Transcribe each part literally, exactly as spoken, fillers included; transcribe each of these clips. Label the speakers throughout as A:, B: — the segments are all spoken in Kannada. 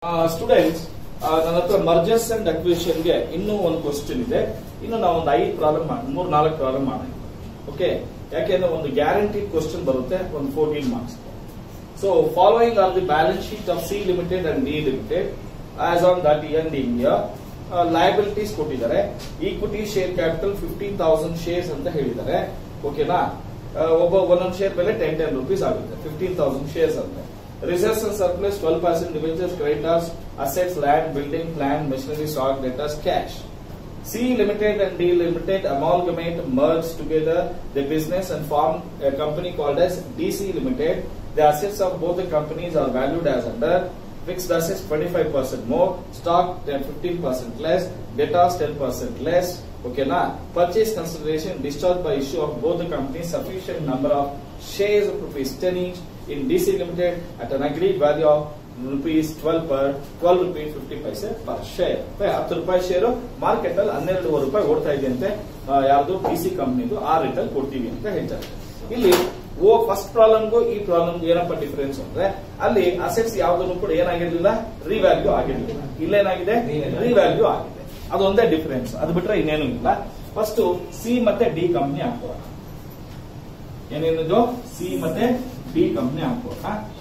A: ಸ್ಟೂಡೆಂಟ್ಸ್, ನನ್ನ ಹತ್ರ ಮರ್ಜರ್ಸ್ ಅಂಡ್ ಅಕ್ವಿಷನ್ ಗೆ ಇನ್ನೂ ಒಂದು ಕ್ವಶನ್ ಇದೆ. ಇನ್ನು ನಾವು ಒಂದು ಐದು ಪ್ರಾಬ್ಲಮ್ ಮೂರ್ ನಾಲ್ಕು ಪ್ರಾಬ್ಲಮ್ ಮಾಡೋಣ. ಓಕೆ, ಯಾಕೆಂದ್ರೆ ಒಂದು ಗ್ಯಾರಂಟಿ ಕ್ವಶನ್ ಬರುತ್ತೆ, ಒಂದು fourteen marks. So following are the balance sheet of C limited and D limited as on that end India. Liabilities ಕೊಟ್ಟಿದ್ದಾರೆ. Equity share capital fifteen thousand shares ಅಂತ ಹೇಳಿದ್ದಾರೆ. ಓಕೆನಾ, ಒಬ್ಬ ಒಂದೊಂದು ಶೇರ್ ಬೆಲೆ ಟೆನ್ ಟೆನ್ ರುಪೀಸ್ ಆಗುತ್ತೆ. ಫಿಫ್ಟೀನ್ ತೌಸಂಡ್ ಶೇರ್ಸ್ ಅಂತ. Reserves and surplus twelve percent, debentures, creditors, assets, land, building, plant, machinery, stock, debtors, cash. C Limited and D Limited amalgamate, merge together the business and form a company called as D C Limited. The assets of both the companies are valued as under: fixed assets twenty-five percent more, stock fifteen percent less, debtors ten percent less. Okay, na purchase consideration discharged by issue of both the companies sufficient number of shares of rupees ten each in D C Limited at an agreed value of rupees twelve per twelve rupees fifty paise per share. ಹತ್ತು ರೂಪಾಯಿ ಶೇರು ಮಾರ್ಕೆಟ್ ಅಲ್ಲಿ ಹನ್ನೆರಡೂವರೆ ರೂಪಾಯಿ ಓಡ್ತಾ ಇದೆ ಅಂತೆ. ಯಾವುದು ಡಿ ಸಿ ಕಂಪನಿದು ಆ ರೇಟ್ ಅಲ್ಲಿ ಕೊಡ್ತೀವಿ ಅಂತ ಹೇಳ್ತಾರೆ. ಇಲ್ಲಿ ಓ ಫಸ್ಟ್ ಪ್ರಾಬ್ಲಮ್ಗೂ ಈ ಪ್ರಾಬ್ಲಮ್ ಏನಪ್ಪ ಡಿಫರೆನ್ಸ್ ಅಂದ್ರೆ, ಅಲ್ಲಿ ಅಸೆಟ್ಸ್ ಯಾವ್ದನ್ನು ಕೂಡ ಏನಾಗಿರ್ಲಿಲ್ಲ, ರಿವ್ಯಾಲ್ಯೂ ಆಗಿರ್ಲಿಲ್ಲ. ಇಲ್ಲೇನಾಗಿದೆ, ರಿವ್ಯಾಲ್ಯೂ ಆಗಿದೆ. ಅದೊಂದೇ ಡಿಫರೆನ್ಸ್, ಅದು ಬಿಟ್ರೆ ಇನ್ನೇನು ಇಲ್ಲ. ಫಸ್ಟ್ ಸಿ ಮತ್ತೆ ಡಿ ಕಂಪನಿ ಹಾಕೋಣ. ಏನೇನಿದು, ಸಿ ಮತ್ತೆ ಡಿ ಕಂಪನಿ ಹಾಕೋಣ.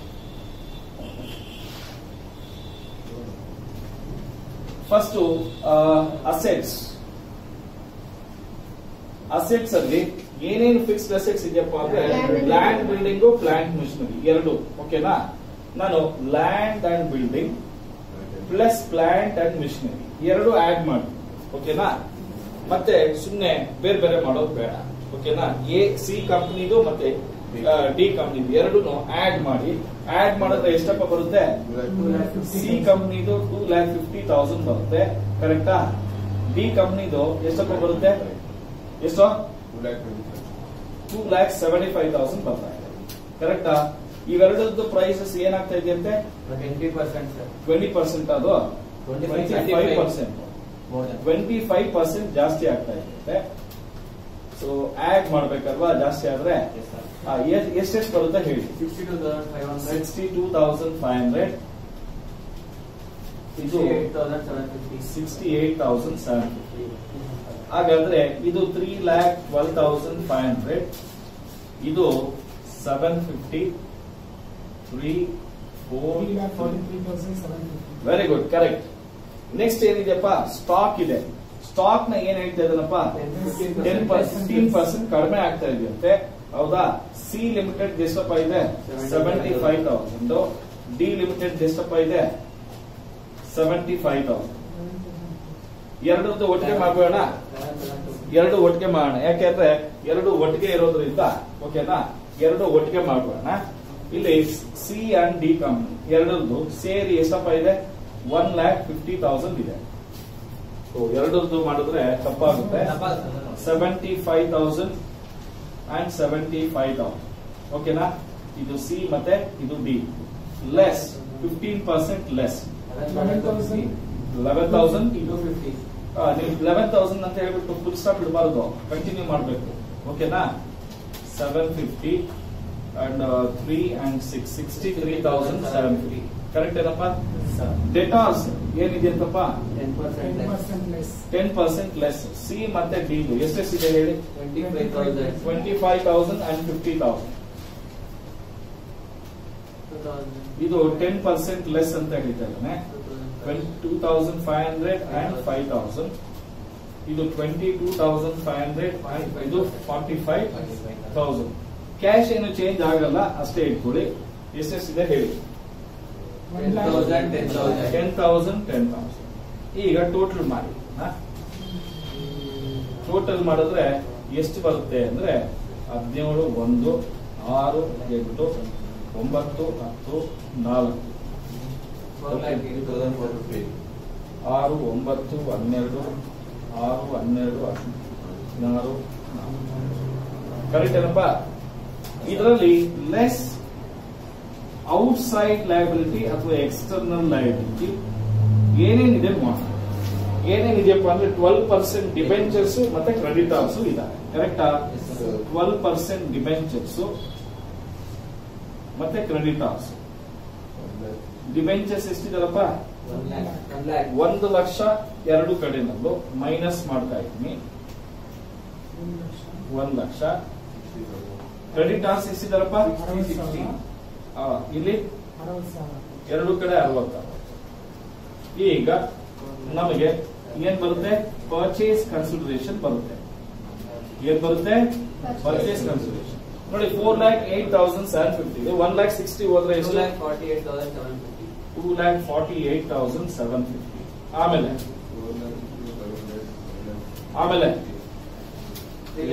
A: ಫಸ್ಟ್ ಅಸೆಟ್ಸ್ ಅಸೆಟ್ಸ್ ಅಲ್ಲಿ ಏನೇನು ಫಿಕ್ಸ್ಡ್ ಅಸೆಟ್ಸ್ ಇದೆಯಪ್ಪ ಅಂದ್ರೆ, ಲ್ಯಾಂಡ್, ಬಿಲ್ಡಿಂಗ್, ಪ್ಲಾಂಟ್, ಮಿಷನರಿ ಎರಡು. ಓಕೆನಾ, ನಾನು land and building plus plant and machinery ಎರಡು ಆಡ್ ಮಾಡಿ. ಓಕೆನಾ, ಮತ್ತೆ ಸುಮ್ನೆ ಬೇರೆ ಬೇರೆ ಮಾಡೋದು ಬೇಡ. ಓಕೆನಾ, ಎ ಸಿ ಕಂಪನಿದು ಮತ್ತೆ ಡಿ ಕಂಪನಿದು ಎರಡು ಆಡ್ ಮಾಡಿ. ಆಡ್ ಮಾಡಿದ್ರೆ ಎಷ್ಟಪ್ಪ ಬರುತ್ತೆ, ಸಿ ಕಂಪನಿದು ಟೂ ಲ್ಯಾಕ್ ಫಿಫ್ಟಿ ತೌಸಂಡ್ ಬರುತ್ತೆ. ಕರೆಕ್ಟಾ? ಡಿ ಕಂಪನಿದು ಎಷ್ಟಪ್ಪ ಬರುತ್ತೆ, ಎಷ್ಟು, two lakh seventy five thousand ಬರ್ತಾ ಇದೆ. ಕರೆಕ್ಟಾ? ಇವೆರಡದ್ದು ಪ್ರೈಸಸ್ ಏನಾಗ್ತಾ ಇದೆ ಅಂತೆ, ಟ್ವೆಂಟಿ ಪರ್ಸೆಂಟ್ ಟ್ವೆಂಟಿ ಪರ್ಸೆಂಟ್ ಅದು twenty five percent twenty five percent ಜಾಸ್ತಿ ಆಗ್ತಾ ಇದೆ. ಸೊ ಆಡ್ ಮಾಡ್ಬೇಕಲ್ವಾ, ಜಾಸ್ತಿ ಆದ್ರೆ ಎಷ್ಟೆಷ್ಟು ಬರುತ್ತೆ ಹೇಳಿ. Sixty two thousand five hundred ಇದು sixty eight thousand seven fifty. ಹಾಗಾದ್ರೆ ಇದು three lakh twelve thousand five hundred, ಇದು seven fifty, three four very good, correct. Next ಏನಿದೆಯಪ್ಪ, ಸ್ಟಾಕ್ ಇದೆ. ಸ್ಟಾಕ್ ನ ಏನ್ ಹೇಳ್ತಾ ಇದ್ದಾನಪ್ಪ, ಟೆನ್ ಫಿಫ್ಟೀನ್ ಪರ್ಸೆಂಟ್ ಕಡಿಮೆ ಆಗ್ತಾ ಇದೆಯಂತೆ. ಹೌದಾ? ಸಿ ಲಿಮಿಟೆಡ್ ಎಷ್ಟಪ್ಪ ಇದೆ, seventy five thousand. D limited ಎಷ್ಟಪ್ಪ ಇದೆ, ಸೆವೆಂಟಿ ಫೈವ್ ತೌಸಂಡ್. ಎರಡರದ್ದು ಒಟ್ಟಿಗೆ ಮಾಡೋಣ, ಎರಡು ಒಟ್ಟಿಗೆ ಮಾಡೋಣ. ಯಾಕೆಂದ್ರೆ ಎರಡು ಒಟ್ಟಿಗೆ ಇರೋದ್ರಿಂದ. ಓಕೆನಾ, ಎರಡು ಒಟ್ಟಿಗೆ ಮಾಡೋಣ. ಇಲ್ಲಿ ಸಿ ಅಂಡ್ ಡಿ ಕಂಪನಿ ಎರಡರದ್ದು ಸೇರಿ ಎಷ್ಟಪ್ಪ ಇದೆ, ಒನ್ ಲ್ಯಾಕ್ ಫಿಫ್ಟಿ ತೌಸಂಡ್ ಇದೆ. ಎರಡರದ್ದು ಮಾಡಿದ್ರೆ ತಪ್ಪಾಗುತ್ತೆ. Seventy five thousand and seventy five thousand. ಓಕೆನಾ, ಇದು ಸಿ ಮತ್ತೆ ಇದು D. Less fifteen percent less eleven thousand. ನೀವು ಲೆವೆನ್ ತೌಸಂಡ್ ಅಂತ ಹೇಳ್ಬಿಟ್ಟು ಫುಲ್ ಸ್ಟಾಪ್ ಇಡಬಾರ್ದು, ಕಂಟಿನ್ಯೂ ಮಾಡಬೇಕು. ಓಕೆನಾ, seven fifty and three and six sixty three thousand seven fifty. Correct ಏನಪ್ಪ? ಡೆಟಾಸ್ ಏನಿದೆ ಅಂತಪ್ಪ, ಟೆನ್ ಪರ್ಸೆಂಟ್ ಲೆಸ್. ಸಿ ಮತ್ತೆ ಡಿ ಎಷ್ಟೆಷ್ಟಿದೆ ಹೇಳಿ, twenty five thousand and fifty thousand. ಇದು ಟೆನ್ ಪರ್ಸೆಂಟ್ ಲೆಸ್ ಅಂತ ಹೇಳ್ತಾರೆ. Two thousand five hundred and five thousand. ಇದು twenty two thousand five hundred, ಇದು ಫಾರ್ಟಿ ಫೈವ್ ತೌಸಂಡ್. ಕ್ಯಾಶ್ ಏನು ಚೇಂಜ್ ಆಗಲ್ಲ, ಅಷ್ಟೇ ಇಟ್ಕೊಳ್ಳಿ. ಎಷ್ಟೆಷ್ಟಿದೆ ಹೇಳಿ, ಟೆನ್ ತೌಸಂಡ್ ಟೆನ್ ತೌಸಂಡ್. ಈಗ ಟೋಟಲ್ ಮಾಡಿ. ಟೋಟಲ್ ಮಾಡಿದ್ರೆ ಎಷ್ಟು ಬರುತ್ತೆ ಅಂದ್ರೆ, ಹದಿನೇಳು, ಒಂದು, ಆರು, ಎಂಟು, ಒಂಬತ್ತು, ಹತ್ತು, ನಾಲ್ಕು, ಆರು, ಒಂಬತ್ತು, ಹನ್ನೆರಡು, ಆರು, ಹನ್ನೆರಡು, ಹದಿನಾರು. ಕರೆಕ್ಟ್ ಏನಪ್ಪ? ಇದರಲ್ಲಿ ಲೆಸ್ ಔಟ್ಸೈಡ್ ಲಯಬಿಲಿಟಿ ಅಥವಾ ಎಕ್ಸ್ಟರ್ನಲ್ ಲಯಬಿಲಿಟಿ ಏನೇನಿದೆ ಮಾಡೋಣ. ಏನೇನಿದೆಯಪ್ಪ ಅಂದ್ರೆ ಟ್ವೆಲ್ವ್ ಪರ್ಸೆಂಟ್ ಡಿಬೆಂಚರ್ಸ್ ಮತ್ತೆ ಕ್ರೆಡಿಟಾರ್ಸ್ ಇದಾವೆ. ಕರೆಕ್ಟಾ? ಟ್ವೆಲ್ವ್ ಪರ್ಸೆಂಟ್ ಡಿಬೆಂಚರ್ಸ್ ಮತ್ತೆ ಕ್ರೆಡಿಟಾರ್ಸ್. ಡಿಬೆಂಚರ್ಸ್ ಎಷ್ಟಿದಾರಪ್ಪ, ಒಂದು ಲಕ್ಷ ಎರಡು ಕಡೆನಲ್ಲೂ ಮೈನಸ್ ಮಾಡ್ತಾ ಇದ್ದೀನಿ. ಒಂದ್ ಲಕ್ಷ ಕ್ರೆಡಿಟಾರ್ಸ್ ಎಷ್ಟಿದಾರಪ್ಪ? ಇಲ್ಲಿ ಎರಡು ಕಡೆ ಅರವತ್ತ. ಈಗ ನಮಗೆ ಏನ್ ಬರುತ್ತೆ? ಪರ್ಚೇಸ್ ಕನ್ಸಿಡರೇಷನ್ ಬರುತ್ತೆ. ಏನ್ ಬರುತ್ತೆ? ಪರ್ಚೇಸ್ ಕನ್ಸಿಡರೇಷನ್ ನೋಡಿ, four lakh eight thousand seven fifty ಇದೆ. ಒನ್ ಲ್ಯಾಕ್ ಸಿಕ್ಸ್ಟಿ ಹೋದ್ರೆ ಎಷ್ಟು? Two lakh forty eight thousand seven fifty. ಆಮೇಲೆ ಆಮೇಲೆ three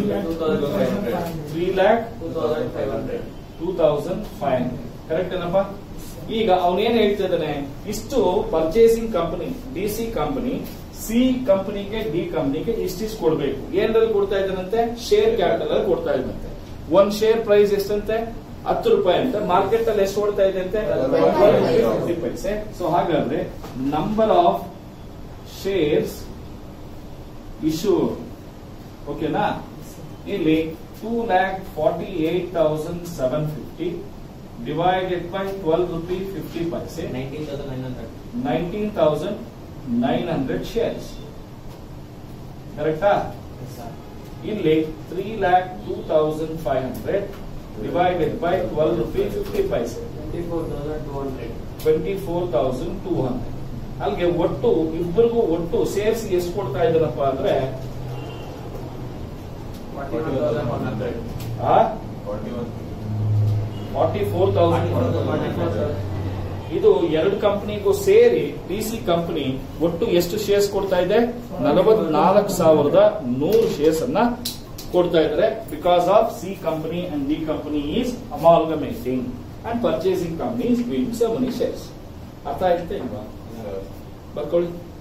A: lakh two thousand five hundred. Correct ಏನಪ್ಪ? ಈಗ ಅವನೇನ್ ಹೇಳ್ತಾ ಇದ್ದಾನೆ, ಇಷ್ಟು purchasing company D C company C ಕಂಪನಿಗೆ ಡಿ ಕಂಪನಿಗೆ ಇಷ್ಟಿಷ್ಟು ಕೊಡಬೇಕು. ಏನ್ರಲ್ಲಿ ಕೊಡ್ತಾ ಇದ್ದಾನಂತೆ? ಶೇರ್ ಕ್ಯಾಪಿಟಲ್ ಅಲ್ಲಿ ಕೊಡ್ತಾ ಇದ್ದಂತೆ. ಒಂದ್ ಶೇರ್ ಪ್ರೈಸ್ ಎಷ್ಟಂತೆ? ಹತ್ತು ರೂಪಾಯಿ ಅಂತ. ಮಾರ್ಕೆಟ್ ಅಲ್ಲಿ ಎಷ್ಟು ಕೊಡ್ತಾ ಇದೆ ಅಂತೆ? ಫಿಫ್ಟಿ ಪೈಸೆ. ಸೊ ಹಾಗಾದ್ರೆ ನಂಬರ್ ಆಫ್ ಶೇರ್ಸ್ ಇಶ್ಯೂ, ಓಕೆನಾ? ಇಲ್ಲಿ two lakh forty eight thousand seven fifty divided by twelve rupee fifty paise, nineteen thousand nine hundred shares. ಕರೆಕ್ಟಾ? ಇಲ್ಲಿ three lakh two thousand five hundred divided by twelve rupee fifty paise, twenty four thousand two hundred. ಅಲ್ಲಿಗೆ ಒಟ್ಟು ಇಬ್ಬರಿಗೂ ಒಟ್ಟು ಸೇರಿಸಿ ಎಷ್ಟು ಕೊಡ್ತಾ ಇದ್ದಾನಪ್ಪ ಅಂದ್ರೆ ಫಾರ್ಟಿ ಫೋರ್ ತೌಸಂಡ್. ಇದು ಎರಡು ಕಂಪನಿಗೂ ಸೇರಿ ಡಿ ಸಿ ಕಂಪನಿ ಒಟ್ಟು ಎಷ್ಟು ಶೇರ್ಸ್ ಕೊಡ್ತಾ ಇದೆ? ನಲವತ್ನಾಲ್ಕು ಸಾವಿರದ ನೂರು ಶೇರ್ಸ್ ಅನ್ನ ಕೊಡ್ತಾ ಇದ್ದಾರೆ. Because of C company and D company is amalgamating and purchasing company is doing so many shares. ಅರ್ಥ ಆಯ್ತಾ ಇಲ್ವಾ? ಬರ್ಕೊಳ್ಳಿ.